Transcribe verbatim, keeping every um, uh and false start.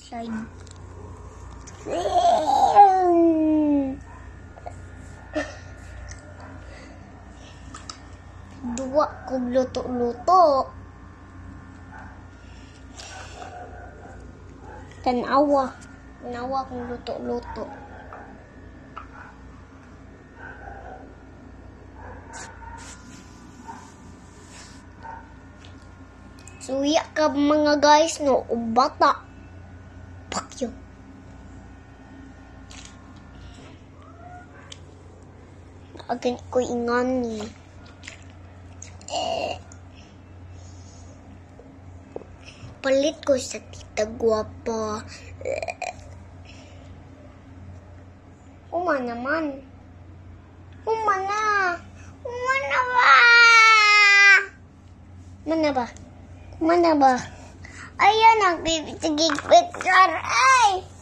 Slide. Dua kog luto-luto. Tanawa. Tanawa kong luto-luto. Suya ka mga guys, no? O bata. Pakyo. Agad ko ingan ni. Eh. Palit ko sa tita guwapa. Eh. Uma naman. Uma na. Uma na ba? Mana ba? Mana ba? Ayan, nagbibigay picture. Ay!